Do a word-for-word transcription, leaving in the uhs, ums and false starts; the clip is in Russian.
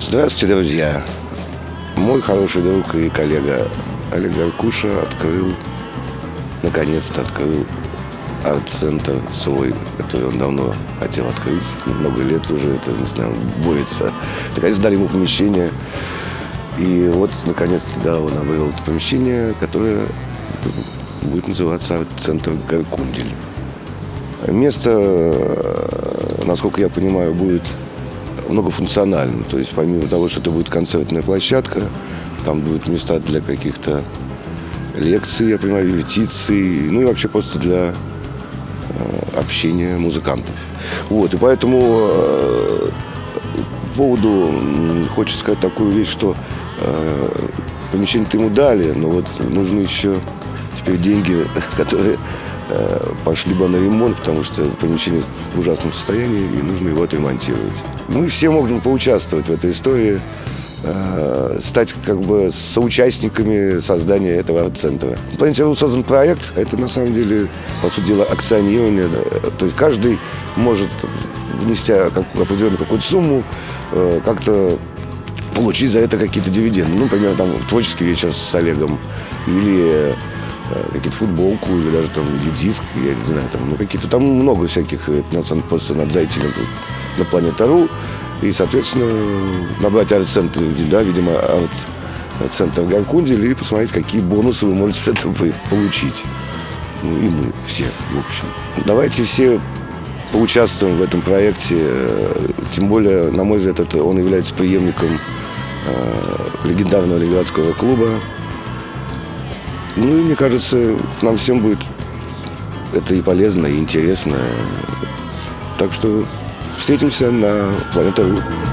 Здравствуйте, друзья! Мой хороший друг и коллега Олег Аркуша открыл, наконец-то открыл арт-центр свой, который он давно хотел открыть. Много лет уже, это, не знаю, борется. Наконец дали ему помещение. И вот, наконец-то, да, он обрел это помещение, которое будет называться арт-центр Гаркундель. Место, насколько я понимаю, будет многофункциональным. То есть помимо того, что это будет концертная площадка, там будут места для каких-то лекций, я понимаю, репетиций, ну и вообще просто для э, общения музыкантов. Вот, и поэтому э, по поводу э, хочется сказать такую вещь, что э, помещение-то ему дали, но вот нужны еще теперь деньги, которые э, пошли бы на ремонт, потому что помещение в ужасном состоянии, и нужно его отремонтировать. Мы все можем поучаствовать в этой истории, э, стать как бы соучастниками создания этого арт-центра. Понимаете, создан проект, это на самом деле, по сути дела, акционирование. Да, то есть каждый может, внести определенную какую-то сумму, э, как-то получить за это какие-то дивиденды. Ну, например, там творческий вечер с Олегом, или какие-то футболку, или даже там или диск, я не знаю, там, ну, какие-то там много всяких, это, просто надо зайти на, на Планета.ру и, соответственно, набрать арт-центр, да, видимо, арт-центр Гаркундель, и посмотреть, какие бонусы вы можете с этого получить. Ну, и мы все, в общем. Давайте все поучаствуем в этом проекте, тем более, на мой взгляд, это, он является преемником э, легендарного ленинградского клуба. Ну и мне кажется, нам всем будет это и полезно, и интересно. Так что встретимся на Планета.ру.